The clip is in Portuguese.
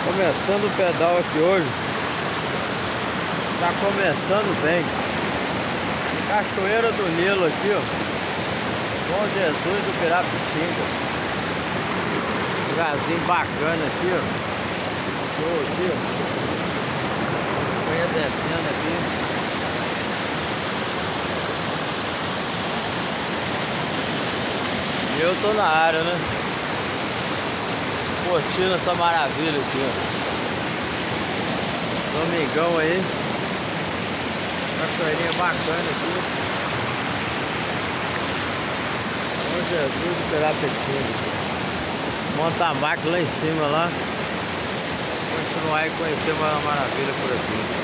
Começando o pedal aqui hoje. Tá começando bem. Cachoeira do Nilo aqui, ó. Bom Jesus do Pirapitinga. Lugarzinho bacana aqui, ó. Show aqui, ó. Venha descendo aqui. E eu tô na área, né? Curtindo essa maravilha aqui, ó. Domingão aí. Cachoeirinha bacana aqui. Bom Jesus do Pirapitinga. Monta a máquina lá em cima lá. Continuar e conhecer uma maravilha por aqui.